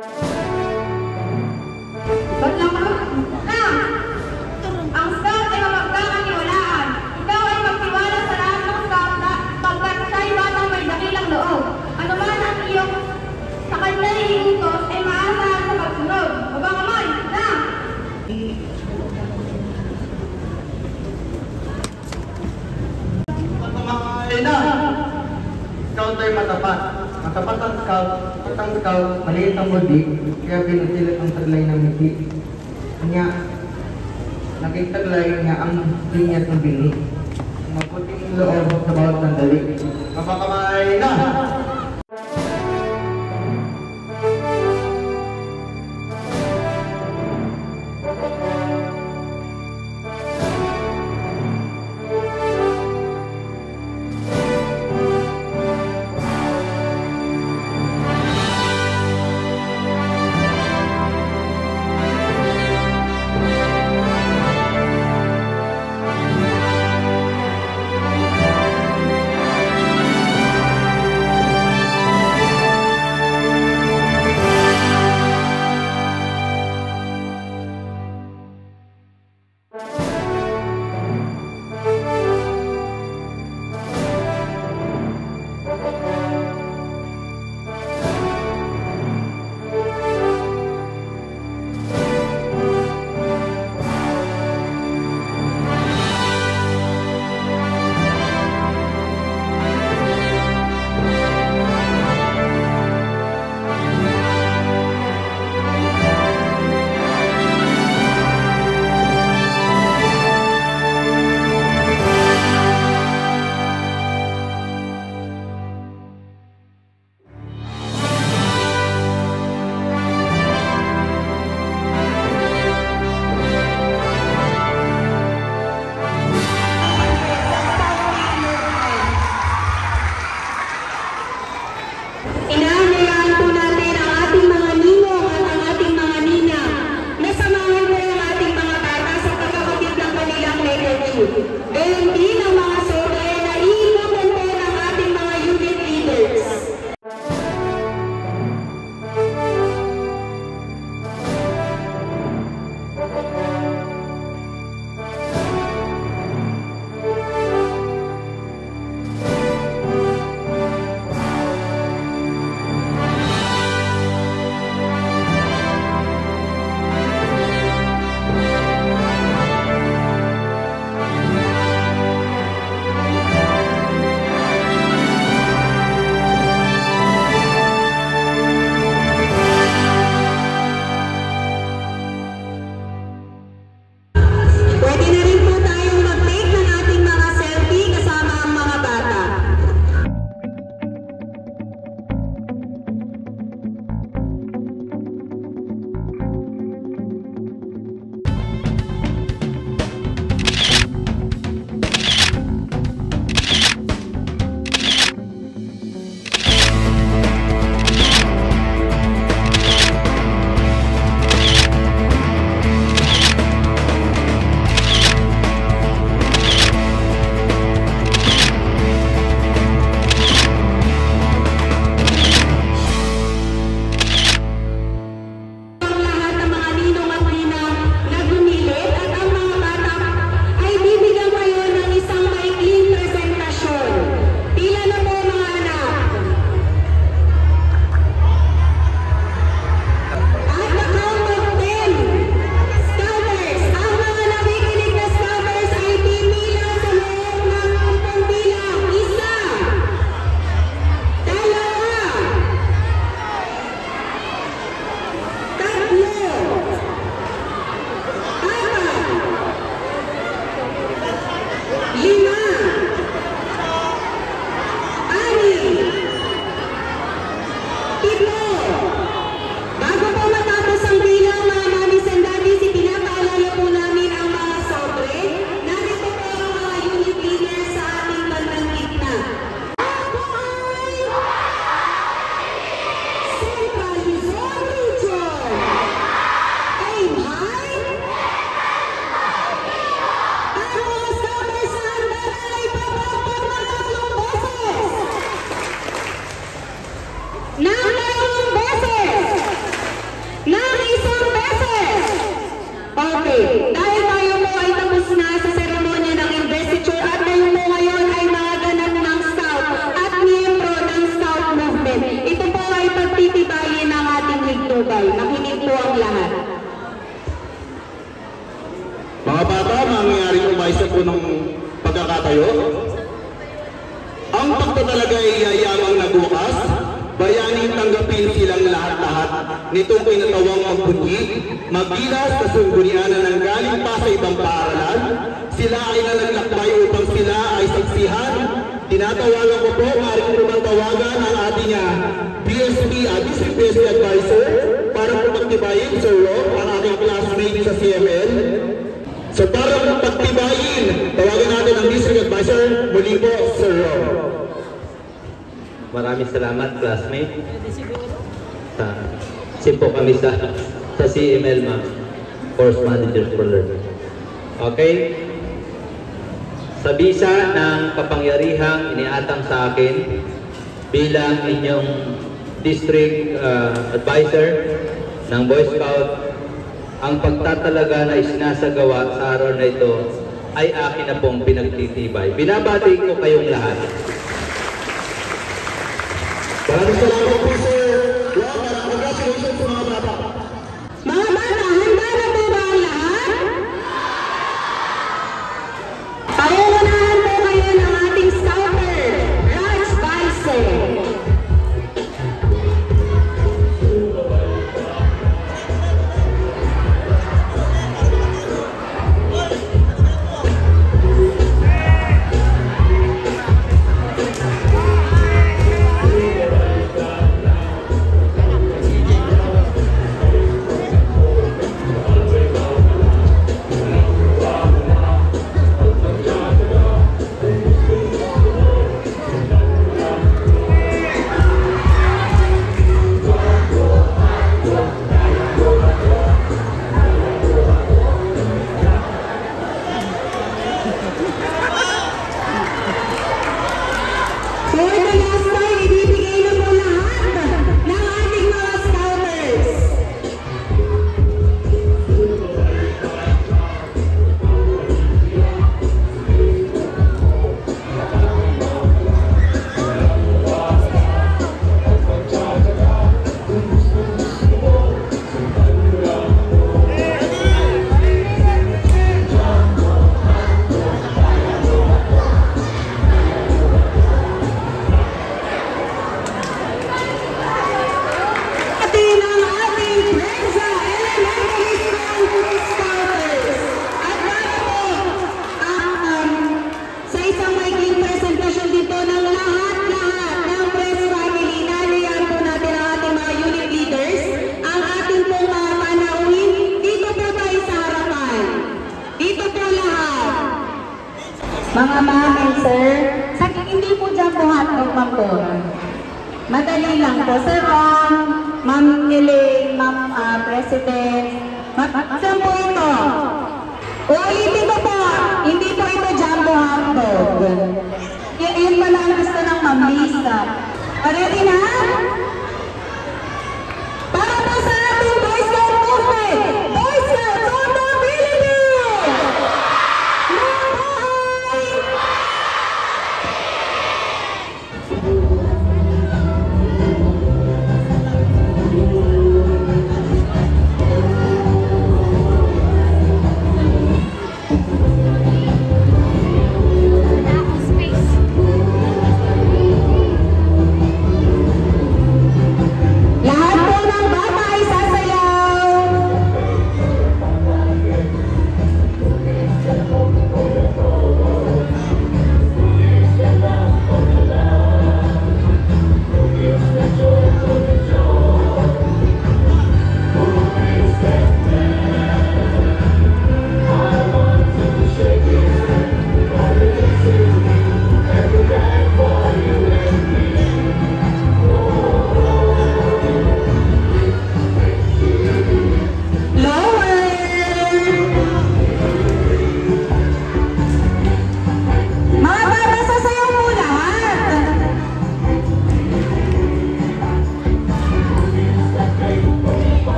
Ba't lang ka? Na! Ang scout ay mapagkakaniwalaan. Ikaw ay magtiwala sa lahat ng scout na pagkat siya'y batang may dakilang loob. Ano man ang iyong sa kanya iutos ay maasahan sa pagsunod. Baba kamay! Na! Kumain na! Scout ay matapat. Matapat ang scout. At ang scout, maliit ang budi, kaya binutilit ang taglay ng ngiti. Kanya, nakitaglay niya ang linyat ng bini. Maputing loob sa bawat sandali. Mapakamay na! matutubay. Makinig po ang lahat. Mga bata, mangyayaring umaysa po ng pagkakatayo. Ang pagtatalaga ay yayamang nagbukas, bayaning tanggapin silang lahat-lahat nitong pinatawang magpunyi, magbilas sa sunggunianan ng galing pa sa ibang paaralan. Sila ay nalaglakbay upang sila ay saksihan. Tinatawagan ko po, maaaring tumatawagan ang ating BSP, District BSP Advisor, para pagtibayin, Sir Rob, ang aking classmate sa CML. So para pagtibayin, tawagan natin ang District Advisor, muli po, Sir Rob. Maraming salamat, classmate. Simpo kami sa CML, ma'am. Course Managers for Learning. Okay? Sa bisa ng kapangyarihang iniatang sa akin bilang inyong district advisor ng Boy Scout, ang pagtatalaga na isinasagawa sa araw na ito ay akin na pong pinagtitibay. Binabati ko kayong lahat. Maraming salamat po, Sir Rob. Congratulations sa mga bata. Mga bata, handa na po ba ang lahat? Pauunahan po kayo ng ating scouter, Raj Balse. Mga ma'am and sir, hindi po dyan po hotdog, ma'am po. Madali lang po. Sir Ron, Ma'am Elaine, Ma'am President, saan po ito? Ulitin ko po, hindi po ito jumbo hotdog. Yun pala ang gusto ng Ma'am Lisa. Ready na? Para po sa ating Boy Scout movement! Boy Scout Tondo Philippines! Mabuhay! Lahat po ng bata ay sasayaw.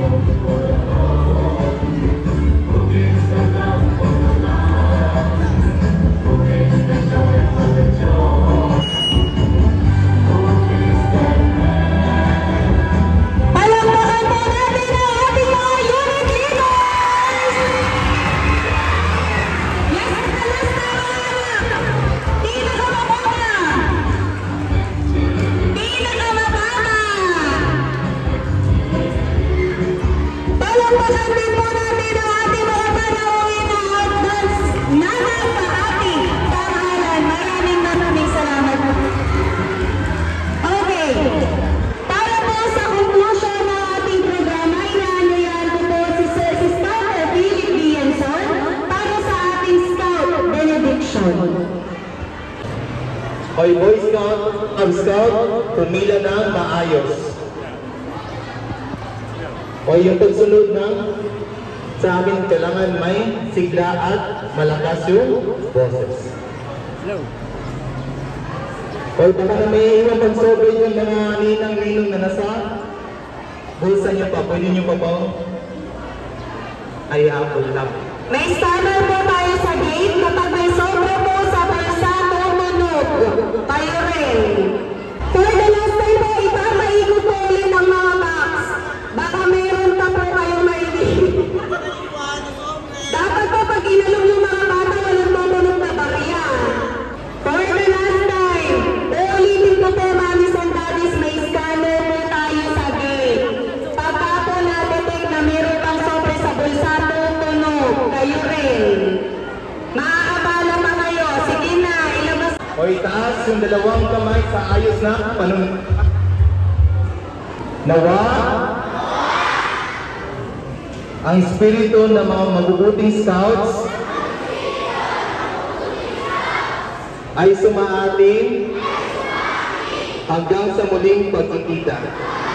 Palakpakan po natin ang ating mga unit leaders! Yes, pinakamababa! Pinakamababa! Palakpakan din po natin ang ating mga panauhin na outdoors na nasa ating pangalan. Maraming salamat po. Okay. Para po sa conclusion ng ating programa, inaanoyan ko po si Scouter Philip Bienson para sa ating Scout Benediction. Hoy Boy Scout, Scout, pumila ng maayos. Hoy yung pagsunod ng sa amin kailangan may sigla at malakas yung boses. Hoy baka na may iwan pang sobre yung mga ninang-ninong na nasa bulsa niyo pa, pwede niyo pa ba? Ay, apple lang. May scanner po tayo sa gate. Kapag may sobra po sa bulsa, tumunog. Tayo rin. For the last time po, ipapaikot po ulit ng mga box. Baka meron pa po kayong maibig. Dapat po pag inalong yung mga bata, walang tumunog na barya. For the last time, uulitin ko po, Mamis and Daddies, may scanner po tayo sa gate. Pagka po na-detect na meron pang sobra sa bulsa, tumunog. Kayo rin. Maaabala pa kayo. Sige na, ilabas. Hoy taas yung dalawang kamay sa ayos na panunod. Nawa ang espiritu ng mga mabubuting scouts ay sumaating hanggang sa muling pagkikita.